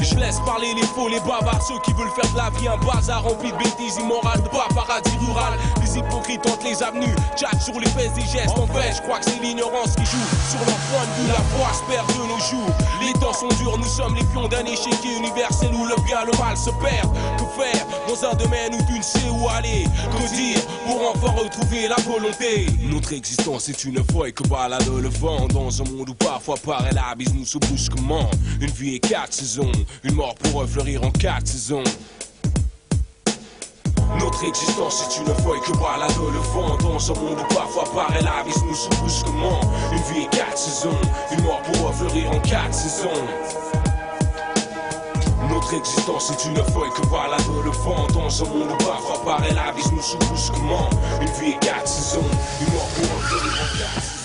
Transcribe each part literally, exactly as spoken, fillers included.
Je laisse parler les faux, les bavards, ceux qui veulent faire de la vie un bazar rempli de bêtises immorales, de pas paradis rural. Les hypocrites hantent les avenues, tchatchent sur les fesses des gestes. En fait, je crois que c'est l'ignorance qui joue sur leur point de vue. La voix se perd de nos jours. Les temps sont durs, nous sommes les pions d'un échiquier universel où le bien, le mal se perdent. Que faire dans un domaine où tu ne sais où aller? Que dire pour enfin retrouver la volonté? Notre existence est une feuille que balade le vent dans un monde où parfois paraît la bise nous se brusquement. Une vie et quatre saisons, une mort pour refleurir en quatre saisons. Notre existence est une feuille que balade le vent dans un monde où parfois paraît la vie nous se brusquement. Une vie et quatre saisons, une mort pour refleurir en quatre saisons. Notre existence est une feuille que balade le vent dans un monde où parfois paraît la vie nous se brusquement. Une vie et quatre saisons, une mort pour refleurir en quatre saisons.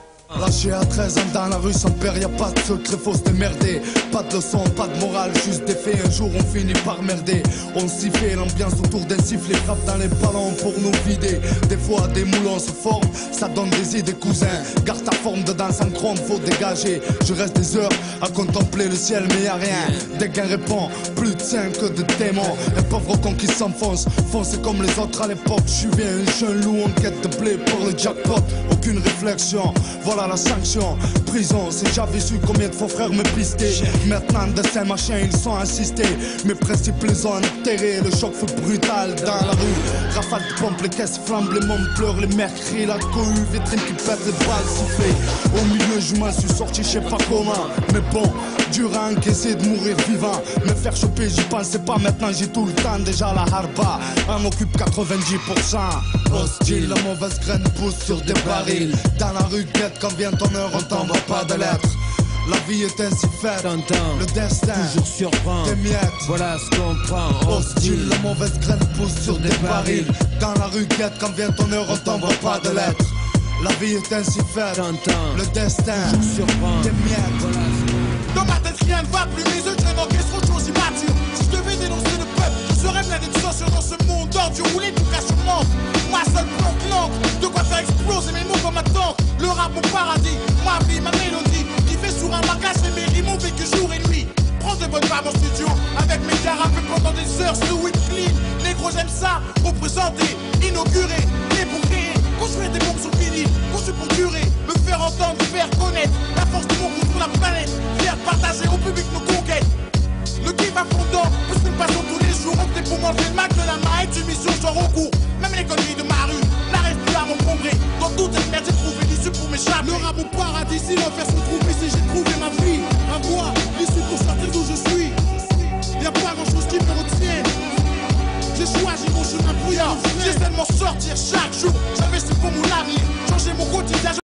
Lâché à treize ans dans la rue sans père, y'a pas de secret, faut se démerder. Pas de leçon, pas de morale, juste des faits, un jour on finit par merder. On s'y fait, l'ambiance autour d'un sifflet frappe dans les ballons pour nous vider. Des fois des moulons se forment, ça donne des idées cousins. Garde ta forme dedans sans chrome, faut dégager. Je reste des heures à contempler le ciel mais y'a rien. Dès qu'un répond, plus de cinq que de démons. Un pauvre con qui s'enfonce, foncé comme les autres à l'époque. J'suis bien un jeune loup en quête de blé pour le jackpot. Aucune réflexion, voilà la sanction. Prison, c'est j'avais su combien de faux frères me pister. Maintenant de ces machins ils sont assistés. Mes principes les ont enterrés. Le choc fut brutal dans la rue. Rafale de pompe, les caisses flambent, les mômes pleurent, les mères crient, la cohue, vitrine qui pète, les balles sifflées. Au milieu je m'en suis sorti, je sais pas comment. Mais bon, dur à encaisser de mourir vivant. Me faire choper, j'y pensais pas, maintenant j'ai tout le temps. Déjà la harba en occupe quatre-vingt-dix pour cent. Hostile, la mauvaise graine pousse sur des barils. Dans la rue guette, quand vient ton heure, on t'envoie pas de lettres. La vie est ainsi faite, le destin toujours surprend, des miettes, voilà ce qu'on prend. Hostile, la mauvaise graine pousse sur des barils. Dans la rue guette, quand vient ton heure, on t'envoie pas de lettres. La vie est ainsi faite, le destin toujours surprend, des miettes, voilà ce qu'on prend. Dans ma tête rien ne va plus, mes yeux traînent en caisse, trop de choses y m'attirent. Si je devais dénoncer le peuple, je serais blindé de censure dans ce monde d'ordure où l'éducation manque. Moi seul planque l'encre, de quoi faire exploser mes mots comme un tank. Le rap mon paradis, ma vie, ma mélodie. Qui fait sur un marquage et mes rimes ont vécu jour et nuit. Prends de bonnes femmes en studio, avec mes carapes pendant des heures, slow et clean. Négro j'aime ça, représenter, inaugurer, né pour créer. Construire des bombes sur vinyle, conçu pour durer. Me faire entendre, faire connaître la force de mon goût sur la planète. Faire partager au public nos conquêtes. Le kiff à fondant, plus qu'une passion tous les jours. Opter pour manger le mac de la main est une mission sans recours. Même les conneries de ma rue n'arrivent plus à m'encombrer. Dans toute cette merde j'ai trouvé l'issue pour m'échapper. Le rap au paradis, si l'enfer se trouve ici, j'ai trouvé ma vie. À moi, l'issue pour sortir d'où je suis. Y'a pas grand chose qui me retient. J'ai choisi mon chemin brouillard. J'essaie de m'en sortir chaque jour. J'investis pour mon avenir, changer mon quotidien.